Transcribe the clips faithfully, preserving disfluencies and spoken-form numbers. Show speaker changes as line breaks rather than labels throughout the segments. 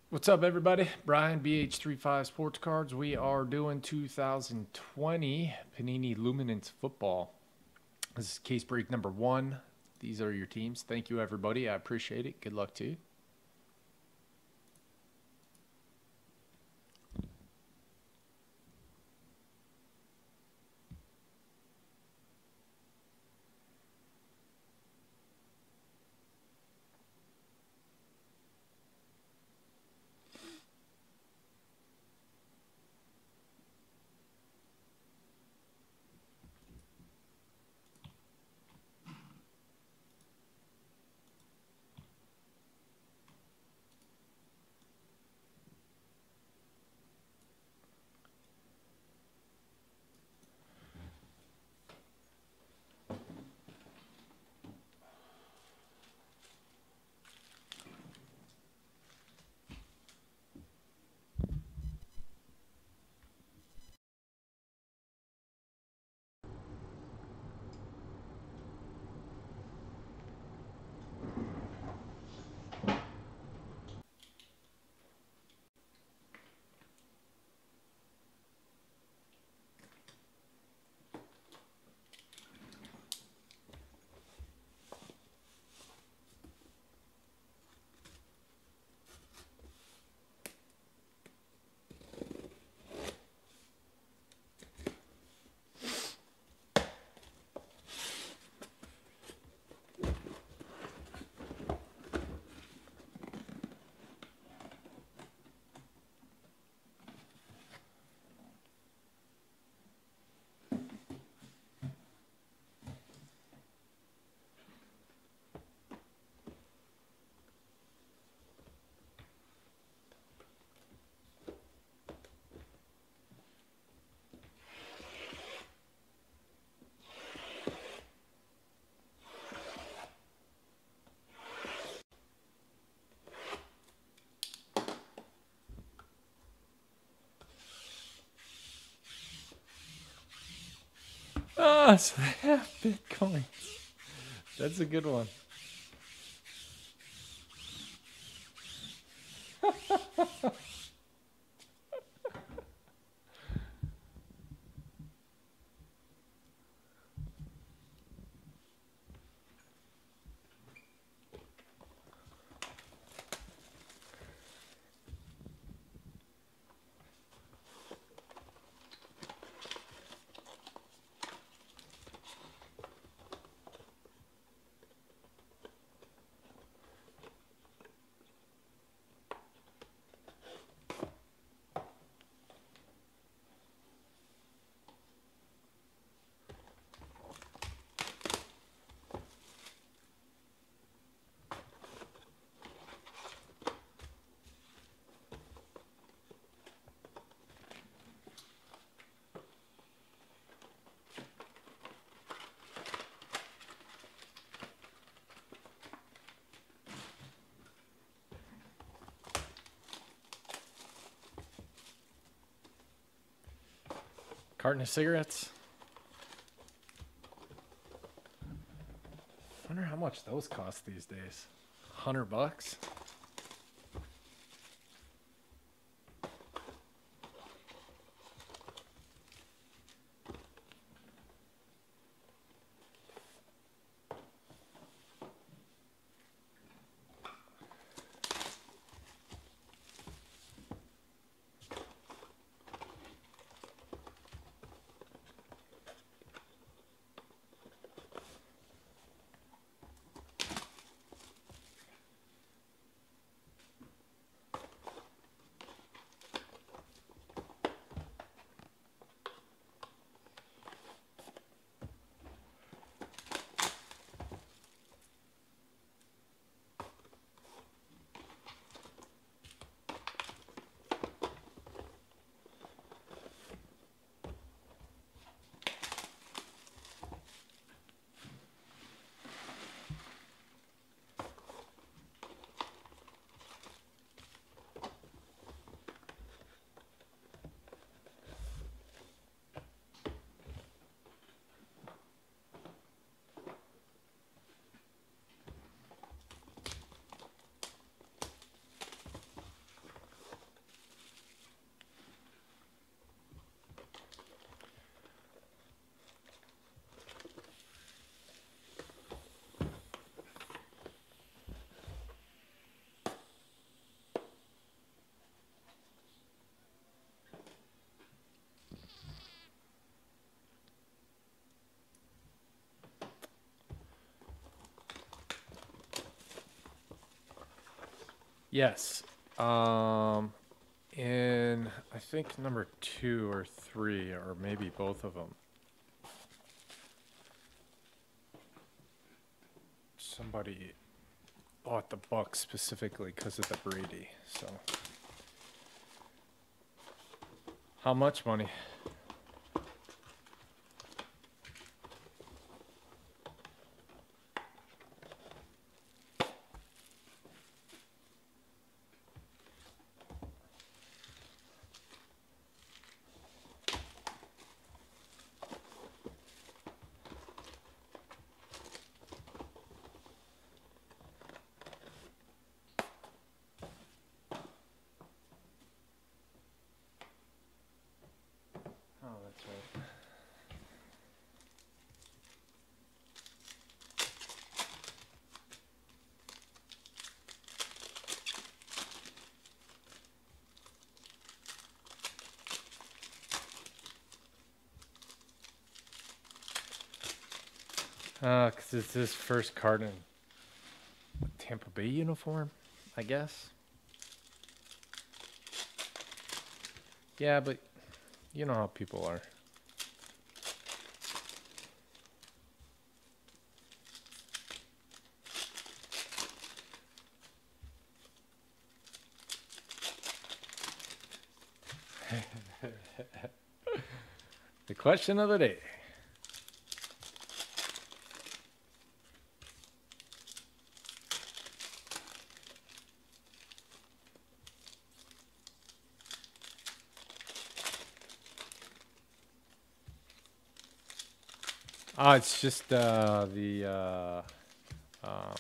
What's up, everybody? Brian, B H thirty-five Sports Cards. We are doing two thousand twenty Panini Luminance football. This is case break number one. These are your teams. Thank you, everybody. I appreciate it. Good luck to you. Ah, so they have Bitcoin. That's a good one. Carton of cigarettes. Wonder how much those cost these days. Hundred bucks. Yes. Um, in I think number two or three, or maybe both of them. Somebody bought the Bucks specifically because of the Brady. So, how much money? Oh, that's right. Uh, cause it's his first card in a Tampa Bay uniform, I guess. Yeah, but you know how people are. The question of the day. Ah, it's just uh, the uh, um,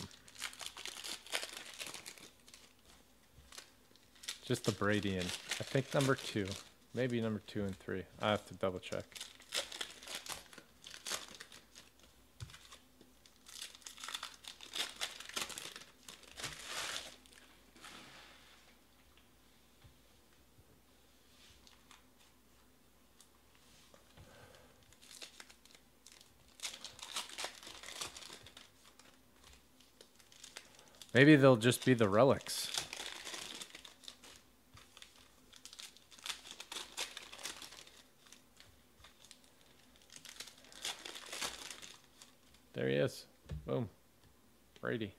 just the Brady and I think number two, maybe number two and three. I have to double check. Maybe they'll just be the relics. There he is. Boom. Brady.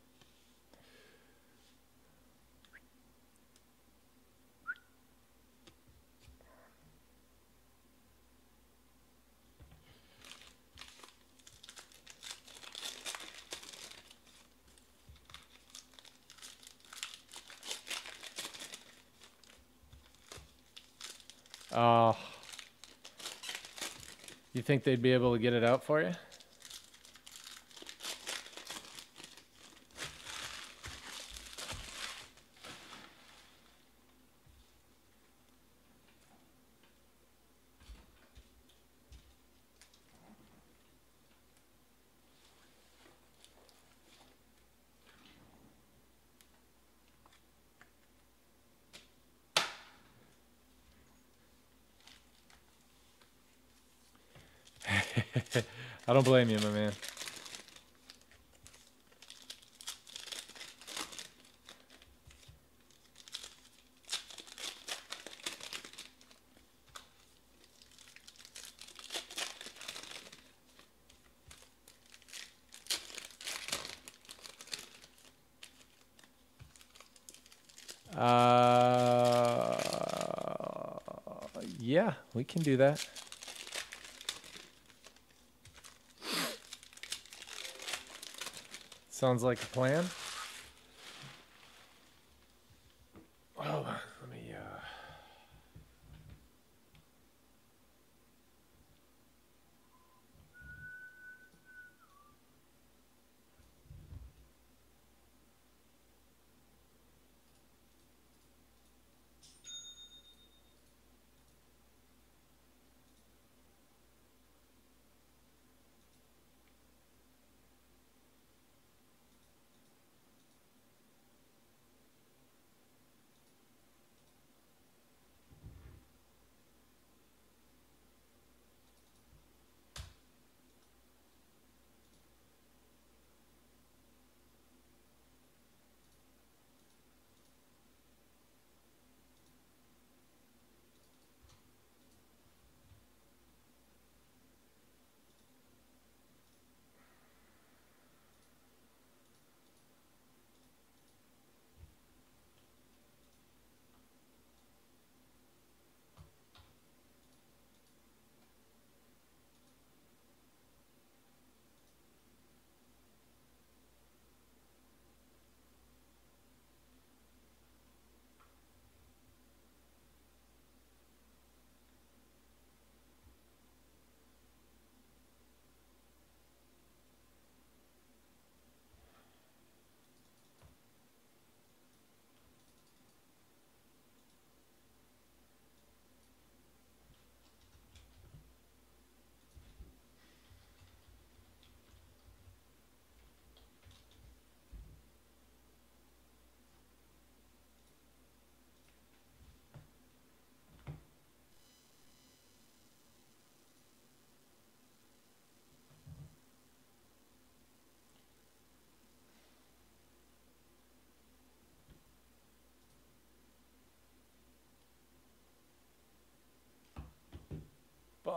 Uh, you think they'd be able to get it out for you? I don't blame you, my man. Uh, yeah, we can do that. Sounds like a plan. Oh, let me, uh...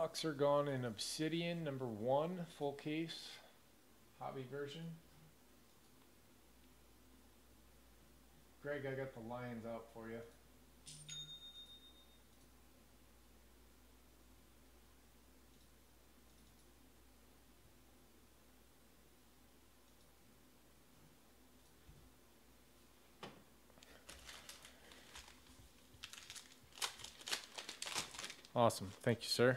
box are gone in Obsidian, number one, full case, hobby version. Greg, I got the Lions out for you. Awesome. Thank you, sir.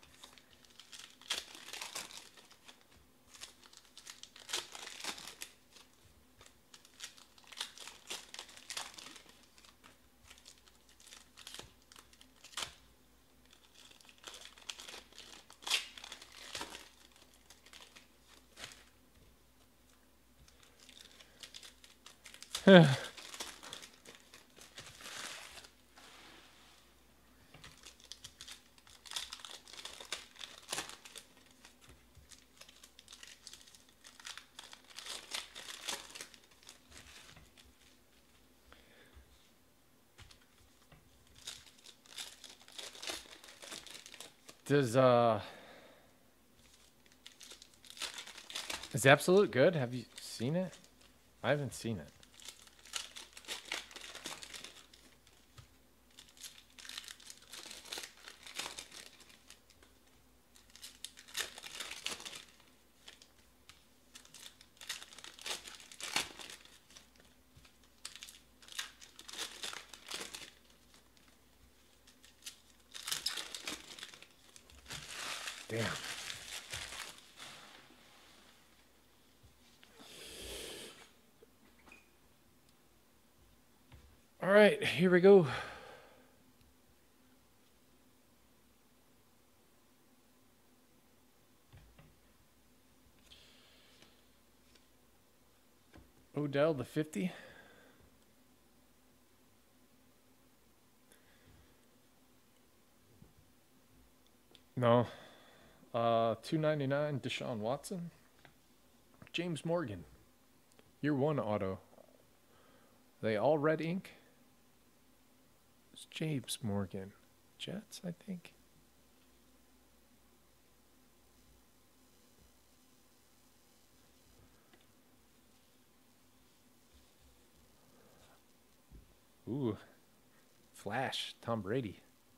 Does uh is Absolute good? Have you seen it? I haven't seen it. Damn. All right, here we go. Odell the fifty. No. Uh, two ninety-nine, Deshaun Watson. James Morgan. Year one auto. They all red ink? It's James Morgan. Jets, I think. Ooh. Flash, Tom Brady.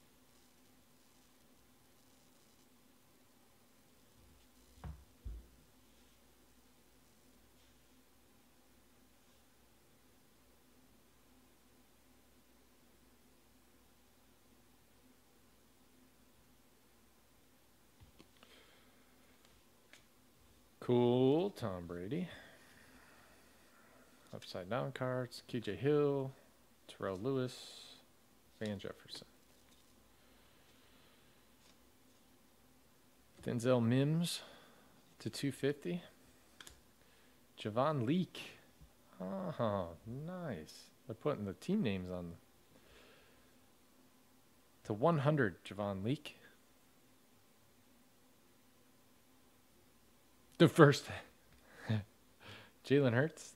Cool, Tom Brady. Upside down cards, Q J Hill, Terrell Lewis, Van Jefferson. Denzel Mims to two fifty. Javon Leak. Oh, nice. They're putting the team names on. To one hundred, Javon Leak. The first. Jalen Hurts.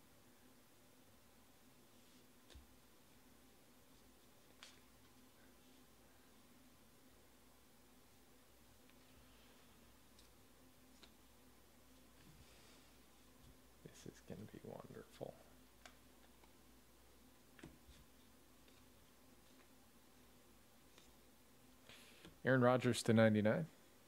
This is going to be wonderful. Aaron Rodgers to ninety-nine.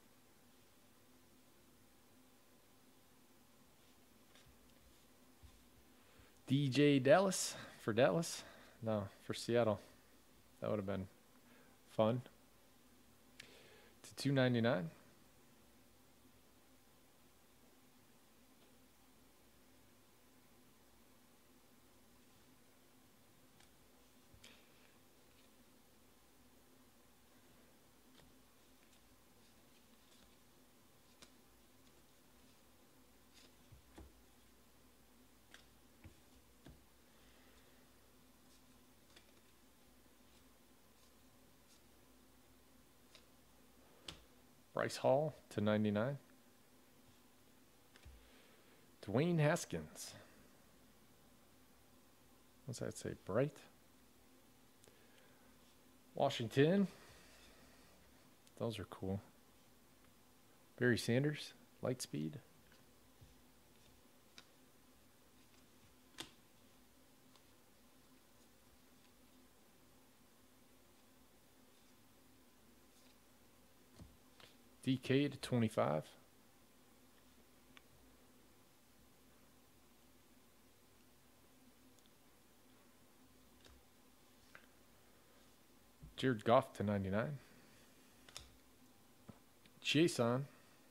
D J Dallas for Dallas. No, for Seattle. That would have been fun. To two ninety-nine. Bryce Hall to ninety-nine. Dwayne Haskins. What's that say? Bright. Washington. Those are cool. Barry Sanders, Lightspeed. D K to twenty-five. Jared Goff to ninety-nine. Jason.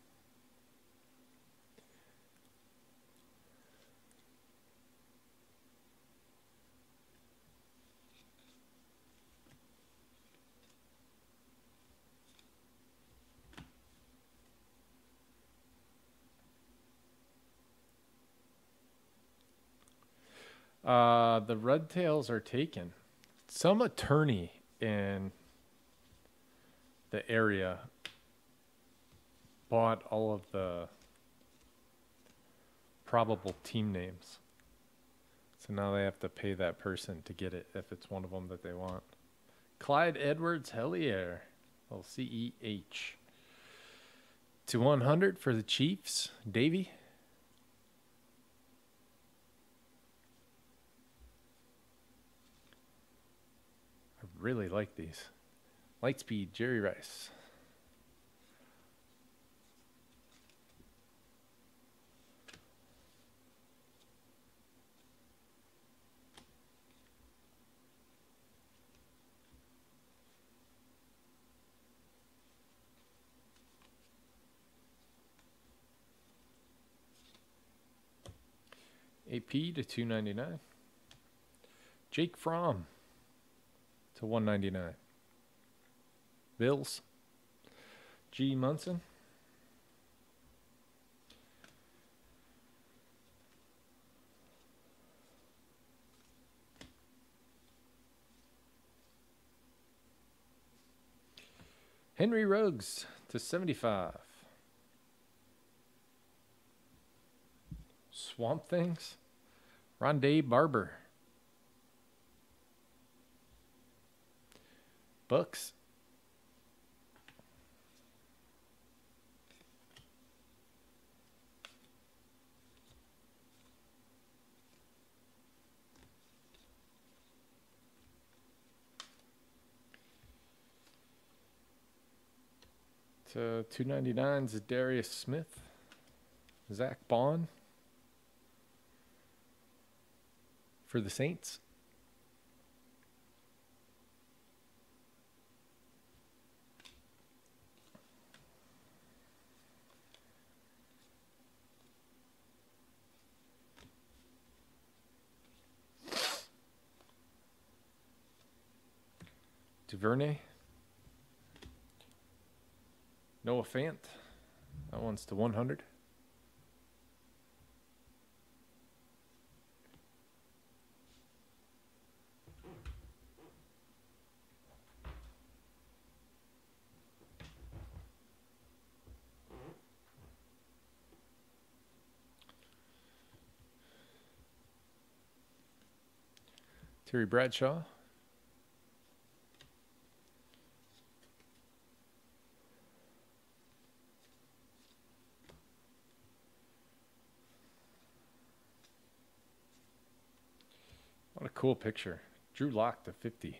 Uh, the Red Tails are taken. Some attorney in the area bought all of the probable team names. So now they have to pay that person to get it if it's one of them that they want. Clyde Edwards Hellier. L C E H. To one hundred for the Chiefs. Davey. I really like these. Lightspeed, Jerry Rice. A P to two ninety-nine. Jake Fromm to one ninety-nine. Bills. G Munson. Henry Ruggs to seventy-five. Swamp Things. Rondé Barber. Bucks. To two ninety-nine is Darius Smith. Zach Bond. For the Saints. Duvernay. Noah Fant. That one's to one hundred. Terry Bradshaw. What a cool picture. Drew Lock to fifty.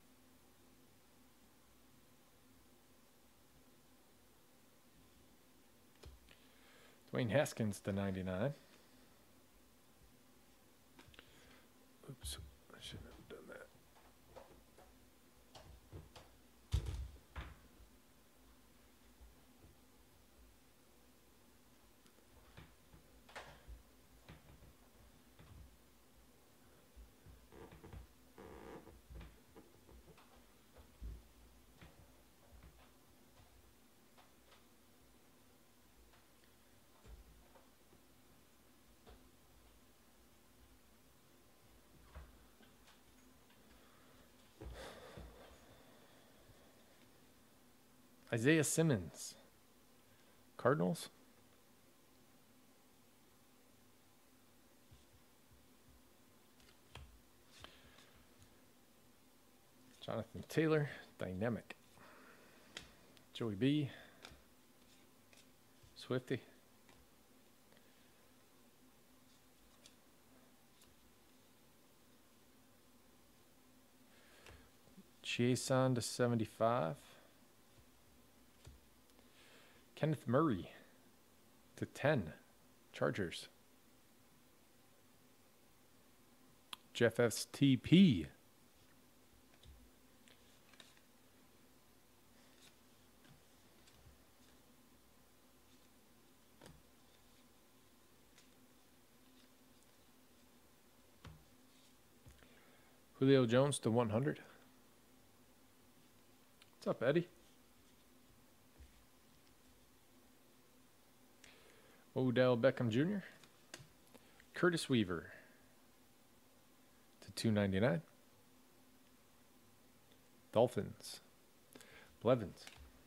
Dwayne Haskins to ninety-nine. Oops, I shouldn't have done that. Isaiah Simmons. Cardinals. Jonathan Taylor. Dynamic. Joey B. Swifty. Jason to seventy-five. Kenneth Murray to ten. Chargers. Jeff S T P. Julio Jones to one hundred. What's up, Eddie? Odell Beckham Junior Curtis Weaver to two ninety-nine. Dolphins. Blevins.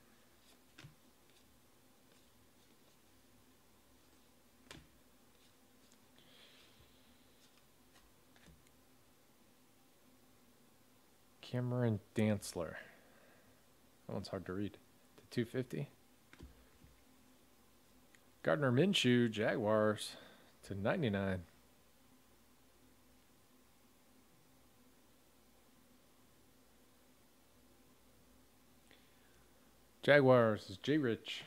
Cameron Dantzler. That one's hard to read. To two fifty. Gardner Minshew, Jaguars, to ninety-nine. Jaguars is J. Rich.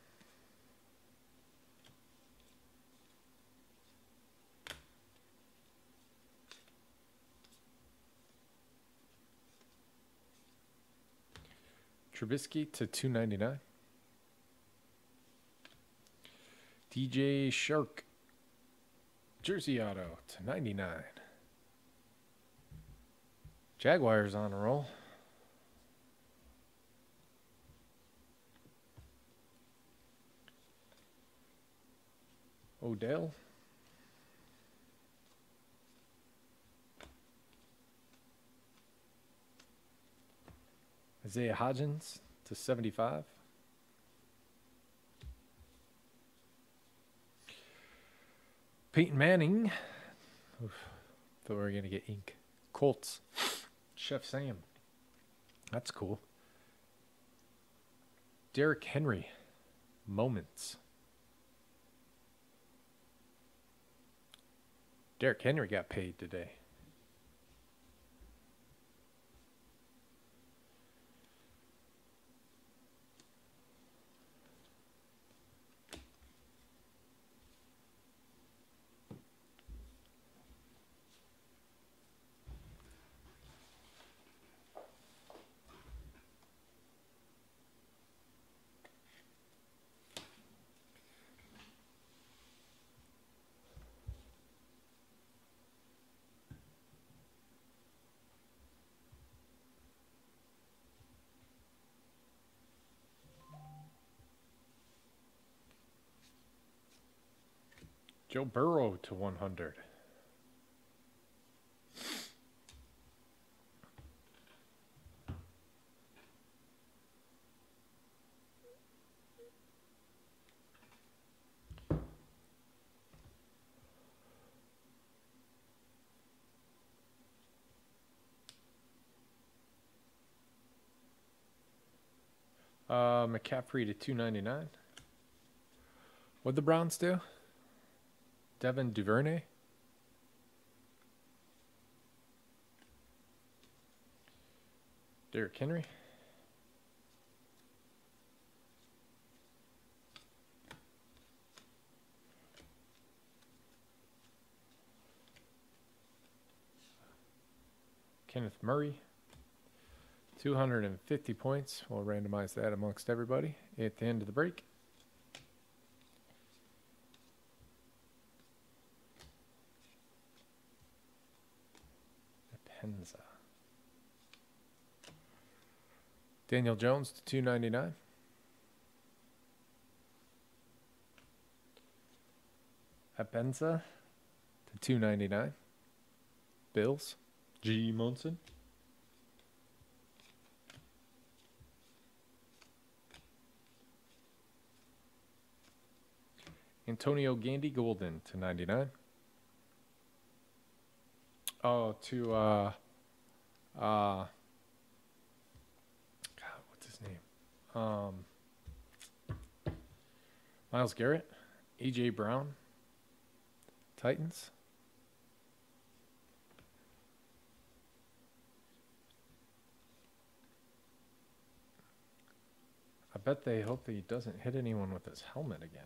Trubisky to two ninety-nine. D J Shark. Jersey auto to ninety-nine. Jaguars on a roll. Odell. Isaiah Hodgins to seventy-five. Peyton Manning. Oof, thought we were going to get ink. Colts. Chef Sam. That's cool. Derrick Henry. Moments. Derrick Henry got paid today. Joe Burrow to one hundred. Uh, McCaffrey to two ninety-nine. What'd the Browns do? Devin Duvernay. Derrick Henry. Kenneth Murray. two hundred fifty points. We'll randomize that amongst everybody at the end of the break. Penza. Daniel Jones to two ninety-nine. Apenza to two ninety-nine. Bills. G. Monson. Antonio Gandy Golden to ninety-nine. Oh, to, uh, uh, God, what's his name? Um, Myles Garrett, A J Brown, Titans. I bet they hope that he doesn't hit anyone with his helmet again.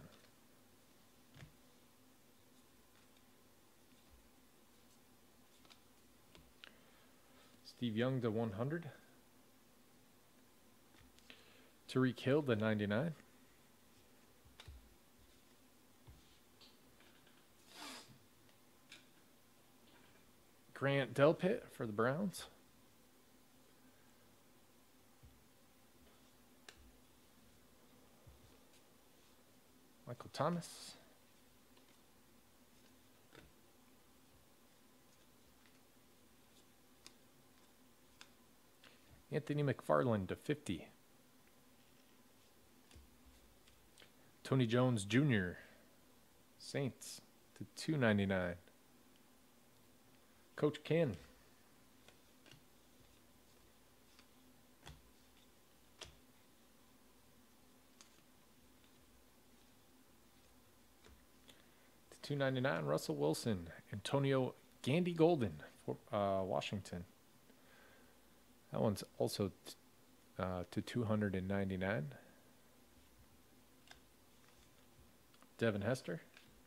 Steve Young to one hundred. Tariq Hill to ninety-nine. Grant Delpit for the Browns. Michael Thomas. Anthony McFarland to fifty. Tony Jones Junior Saints to two ninety-nine. Coach Ken. To two ninety-nine. Russell Wilson. Antonio Gandy Golden for uh, Washington. That one's also t uh, to two ninety-nine. Devin Hester.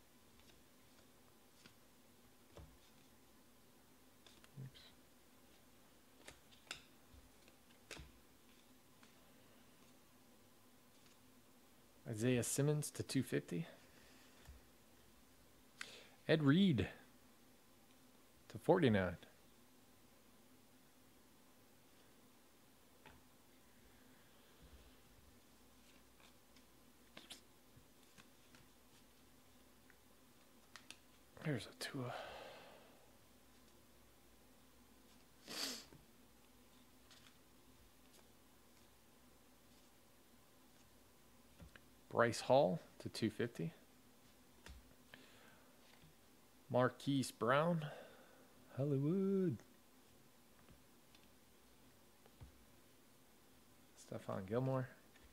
Oops. Isaiah Simmons to two fifty. Ed Reed to forty-nine. Here's a Tua. Bryce Hall to two fifty. Marquise Brown, Hollywood. Stephon Gilmore.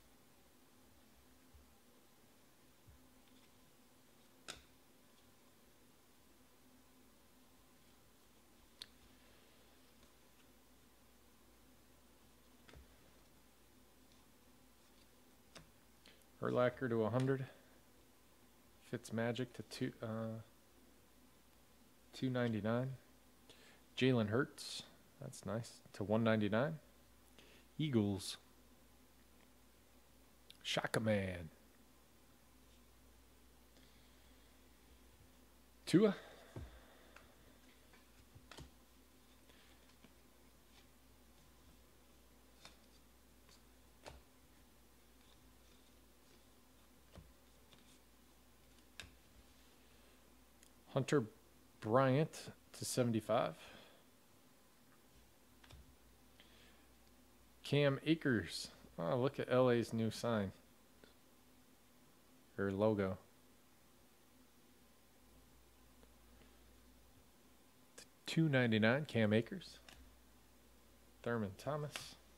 Urlacher to one hundred. Fitzmagic to two, uh, two ninety-nine. Jalen Hurts, that's nice, to one ninety-nine. Eagles. Shaka Man. Tua. Hunter Bryant to seventy-five. Cam Akers. Oh, look at L A's new sign. Or logo. two ninety-nine, Cam Akers. Thurman Thomas.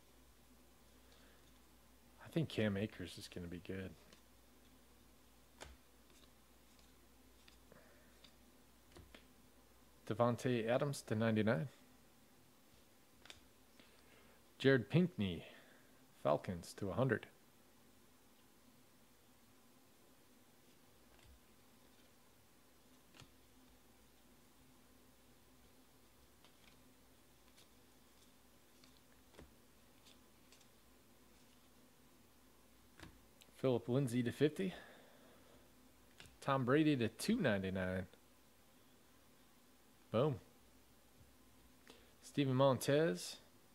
I think Cam Akers is going to be good. Devontae Adams to ninety-nine. Jared Pinkney, Falcons to one hundred. Philip Lindsay to fifty. Tom Brady to two ninety-nine. Boom. Steven Montez.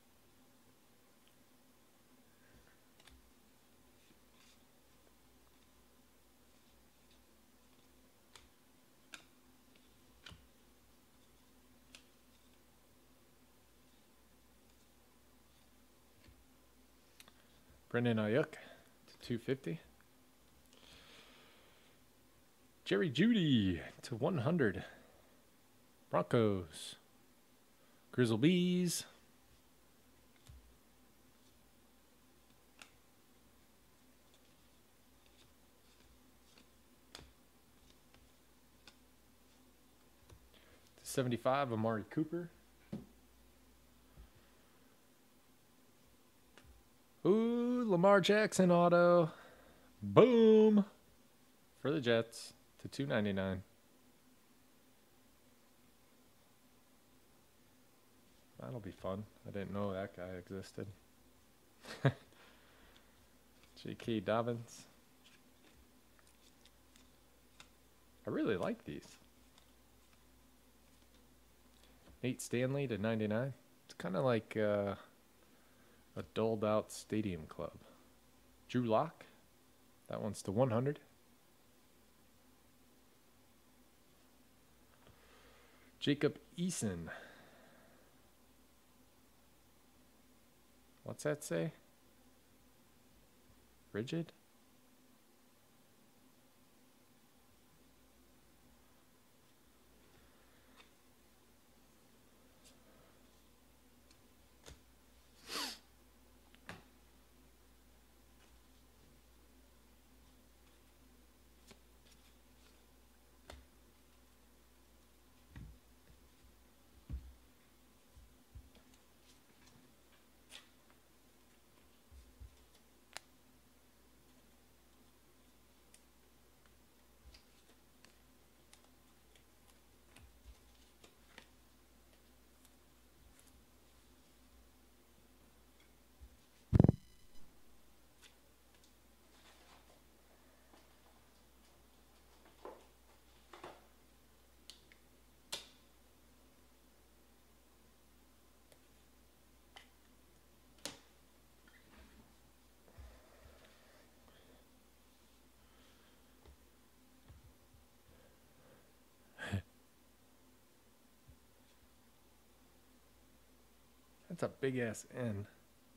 Brendan Ayuk to two fifty. Jerry Jeudy to one hundred. Broncos. Grizzle Bees. seventy-five, Amari Cooper. Ooh, Lamar Jackson auto. Boom. For the Jets to two ninety-nine. That'll be fun. I didn't know that guy existed. J K. Dobbins. I really like these. Nate Stanley to ninety-nine. It's kind of like uh, a dulled out stadium club. Drew Lock. That one's to one hundred. Jacob Eason. What's that say? Rigid? That's a big ass N.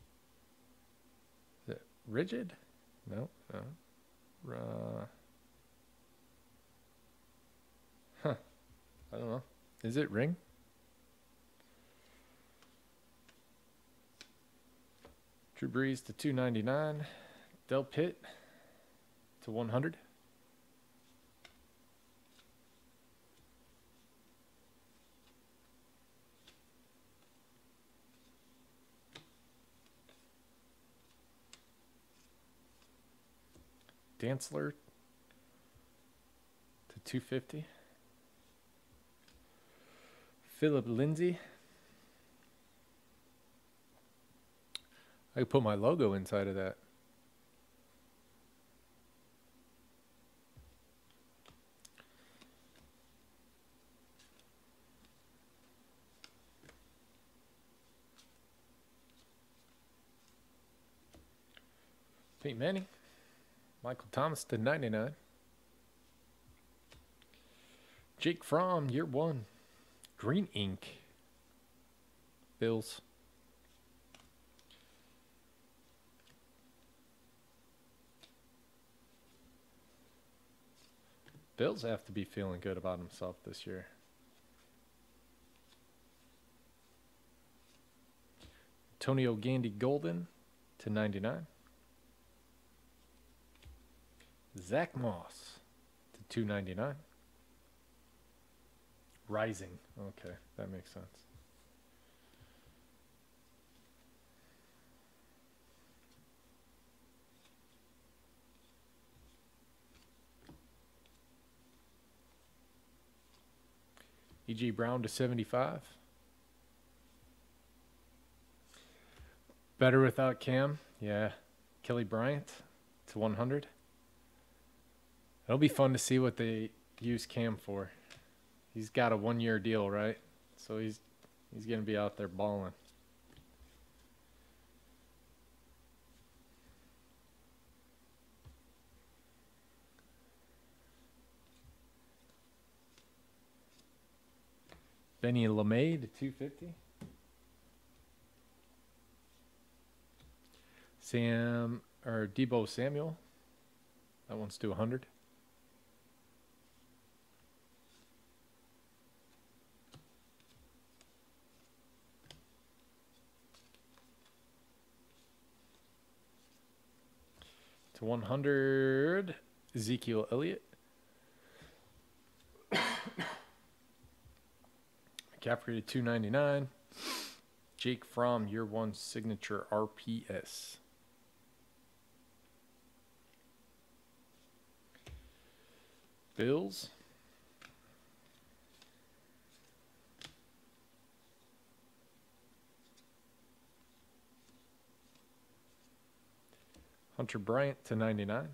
Is it rigid? No, no. Uh, huh. I don't know. Is it ring? Drew Brees to two ninety-nine. Del Pitt to one hundred. Dantzler to two fifty. Philip Lindsay. I could put my logo inside of that. Peyton Manning. Michael Thomas to ninety-nine. Jake Fromm, year one. Green ink. Bills. Bills have to be feeling good about himself this year. Antonio Gandy Golden to ninety-nine. Zach Moss to two ninety-nine. Rising. Okay, that makes sense. E G Brown to seventy-five. Better without Cam. Yeah. Kelly Bryant to one hundred. It'll be fun to see what they use Cam for. He's got a one-year deal, right? So he's he's going to be out there balling. Benny LeMay to two fifty. Sam or Debo Samuel. That one's to one hundred. To one hundred, Ezekiel Elliott. McCaffrey to two ninety-nine. Jake Fromm, year one signature R P S. Bills. Hunter Bryant to ninety-nine.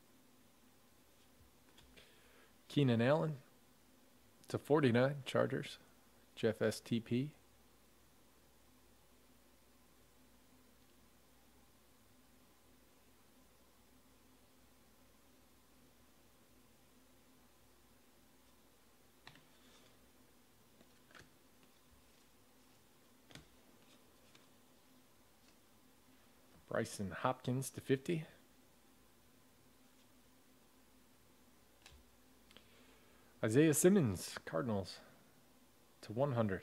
Keenan Allen to forty-nine, Chargers. Jeff S T P. Bryson Hopkins to fifty. Isaiah Simmons, Cardinals to one hundred.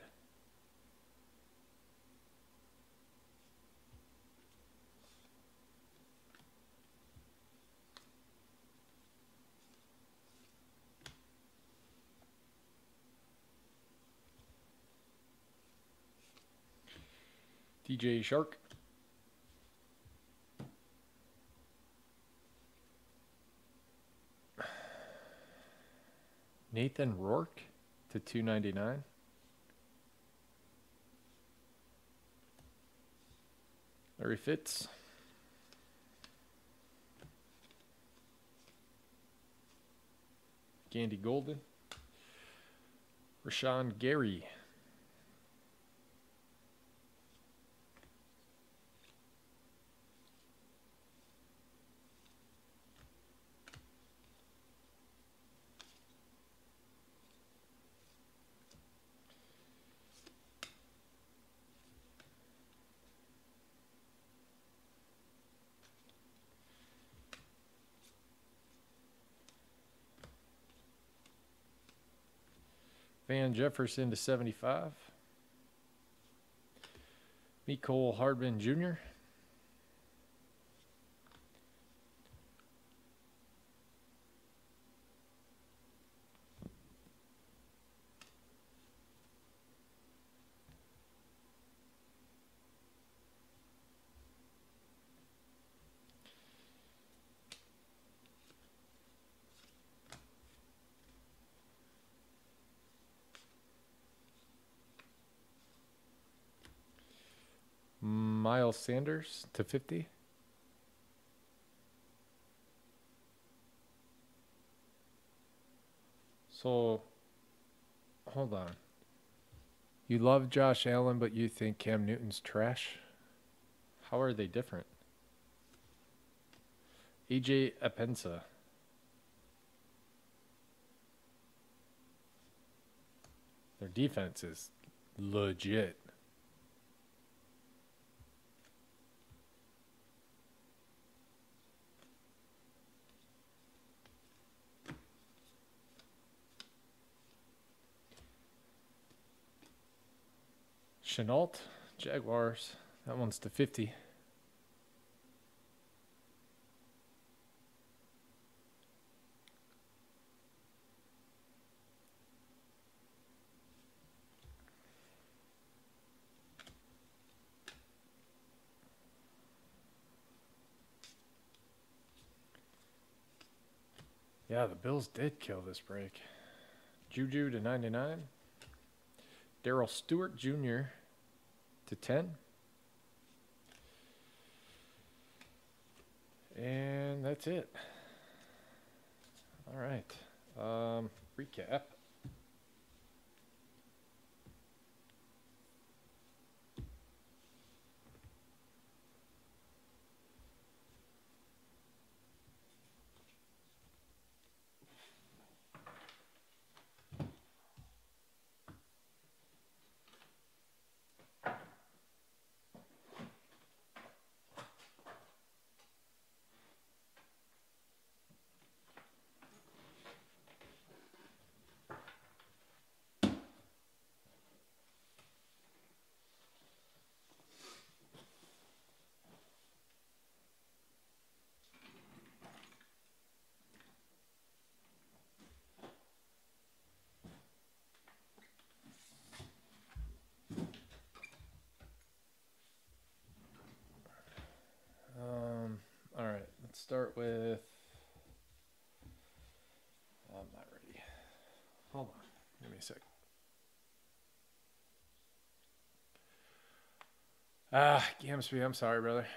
D J Shark. Nathan Rourke to two ninety-nine. Larry Fitz. Gandy Golden. Rashawn Gary. Van Jefferson to seventy-five. Mecole Hardman Junior Miles Sanders to fifty. So, hold on. You love Josh Allen, but you think Cam Newton's trash? How are they different? A J Epensa. Their defense is legit. Chenault, Jaguars. That one's to fifty. Yeah, the Bills did kill this break. Juju to ninety-nine. Darryl Stewart Junior to ten. And that's it. All right. Um, recap. start with. I'm not ready. Hold on. Give me a sec. Ah, Gamsby, I'm sorry, brother.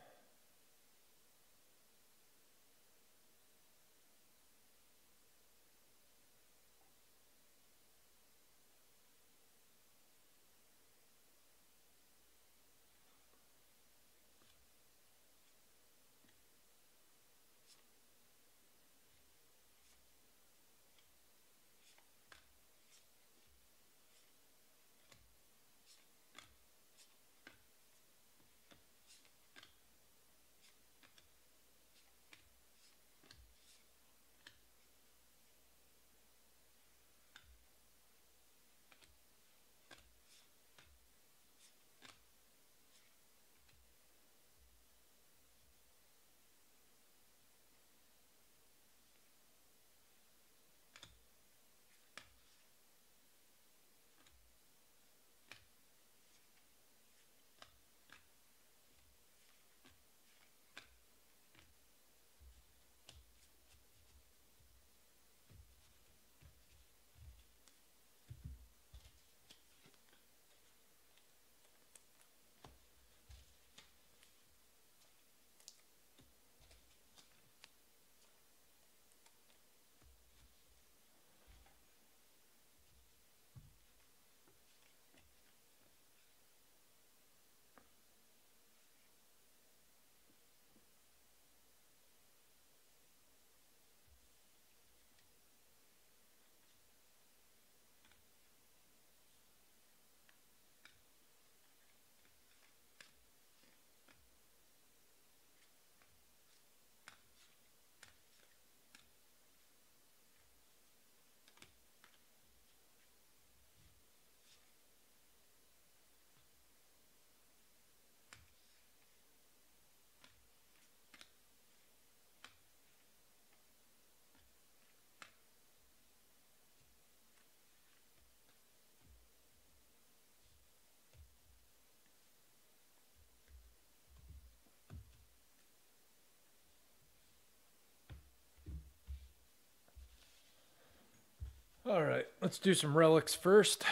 All right, let's do some relics first.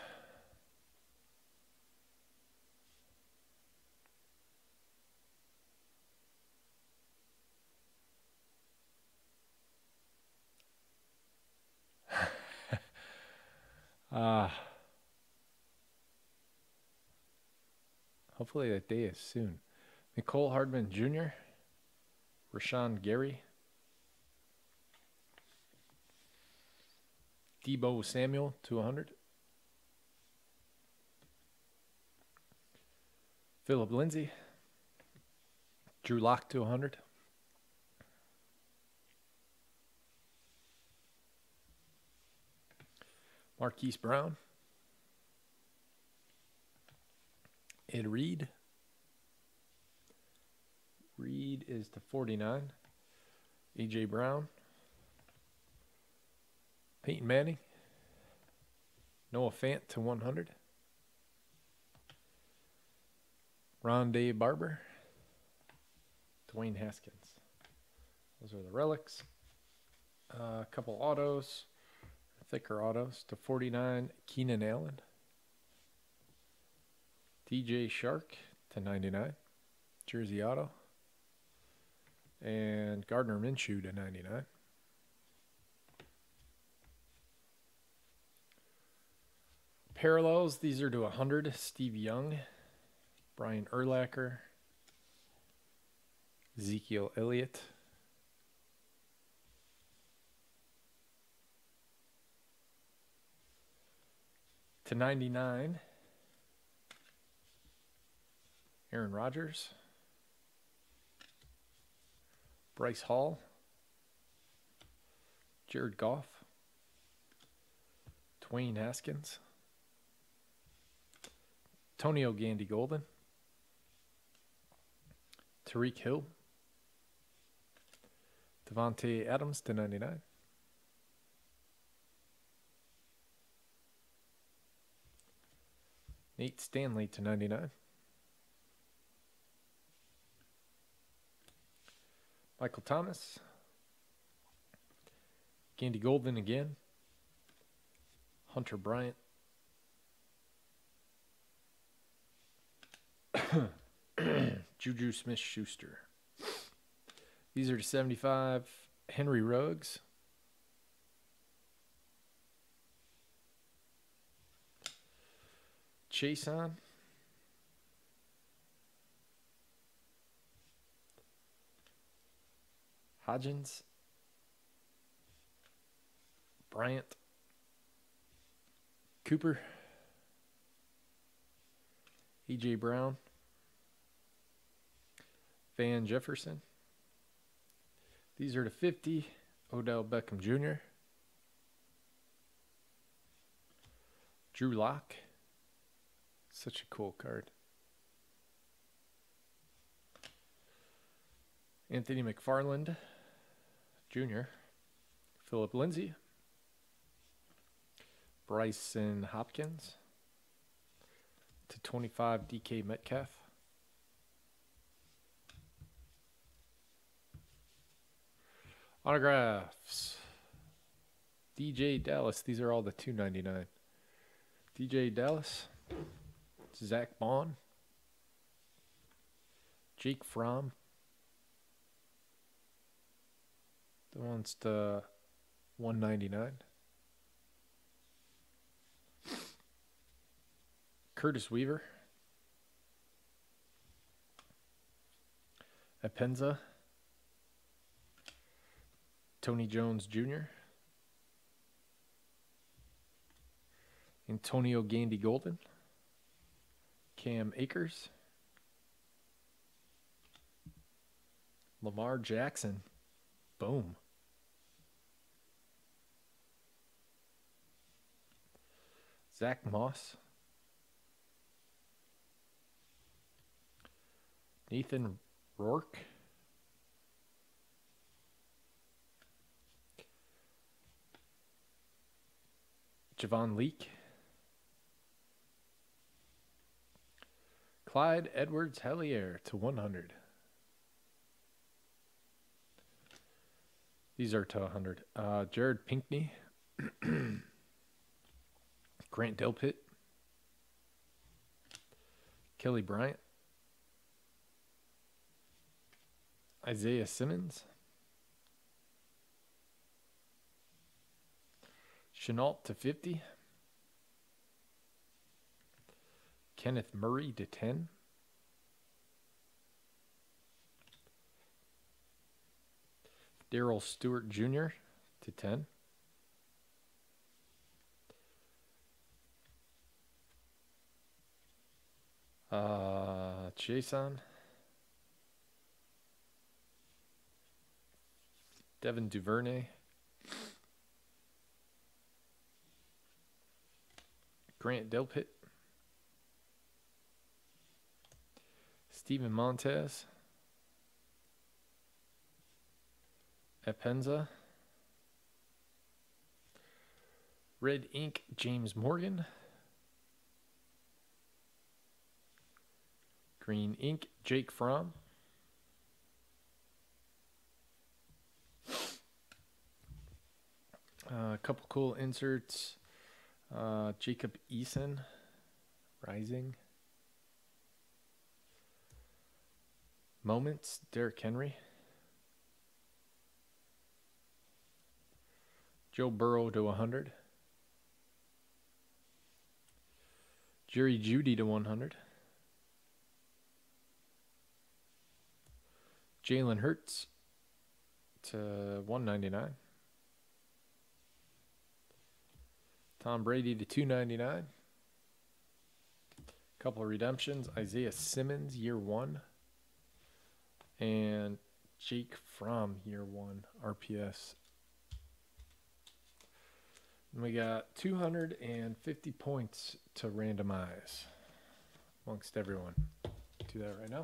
uh, hopefully that day is soon. Nicole Hardman Junior Rashawn Gary. Debo Samuel to one hundred. Philip Lindsay. Drew Lock to one hundred. Marquise Brown. Ed Reed. Reed is to forty-nine. A J Brown. Peyton Manning. Noah Fant to one hundred. Rondé Barber. Dwayne Haskins. Those are the relics. Uh, a couple autos. Thicker autos to forty-nine. Keenan Allen. D J Shark to ninety-nine. Jersey auto. And Gardner Minshew to ninety-nine. Parallels, these are to one hundred. Steve Young. Brian Urlacher. Ezekiel Elliott. To ninety-nine. Aaron Rodgers. Bryce Hall. Jared Goff. Dwayne Haskins. Antonio Gandy Golden. Tariq Hill. Devontae Adams to ninety-nine. Nate Stanley to ninety-nine. Michael Thomas. Gandy Golden again. Hunter Bryant. Juju Smith-Schuster. These are to seventy-five. Henry Ruggs. Chason. Hodgins. Bryant. Cooper. A J Brown. Van Jefferson. These are to fifty. Odell Beckham Junior Drew Lock. Such a cool card. Anthony McFarland Junior Philip Lindsay. Bryson Hopkins. To twenty-five, D K Metcalf. Autographs. D J Dallas. These are all the two ninety-nine. D J Dallas. Zach Bond. Jake Fromm. The one's to one ninety-nine. Curtis Weaver. Apenza. Tony Jones Junior Antonio Gandy Golden. Cam Akers. Lamar Jackson. Boom. Zach Moss. Nathan Rourke. Javon Leake. Clyde Edwards-Helaire to one hundred. These are to one hundred. Uh, Jared Pinkney. Grant Delpit. Kelly Bryant. Isaiah Simmons. Chenault to fifty. Kenneth Murray to ten. Darrell Stewart Junior to ten. Uh, Chason. Devin Duvernay. Grant Delpit. Steven Montez. Apenza. Red Ink James Morgan. Green Ink Jake Fromm. Uh, a couple cool inserts. Uh, Jacob Eason. Rising. Moments. Derrick Henry. Joe Burrow to one hundred. Jerry Jeudy to one hundred. Jalen Hurts to one ninety-nine. Tom Brady to two ninety-nine. Couple of redemptions. Isaiah Simmons, year one. And Jake Fromm, year one, R P S. And we got two hundred fifty points to randomize amongst everyone. Do that right now.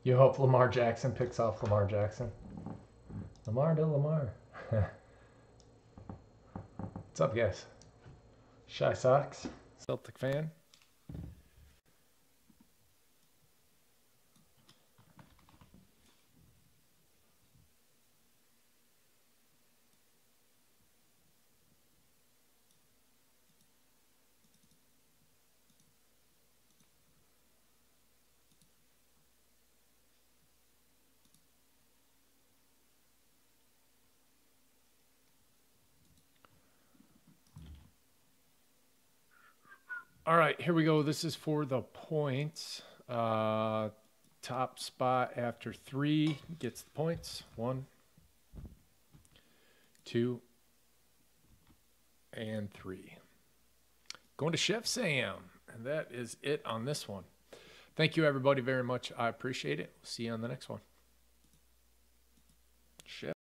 You hope Lamar Jackson picks off Lamar Jackson. Lamar to Lamar. What's up, guys? Shy Sox, Celtic fan. All right, here we go. This is for the points. Uh, top spot after three gets the points. One, two, and three. Going to Chef Sam. And that is it on this one. Thank you, everybody, very much. I appreciate it. See you on the next one.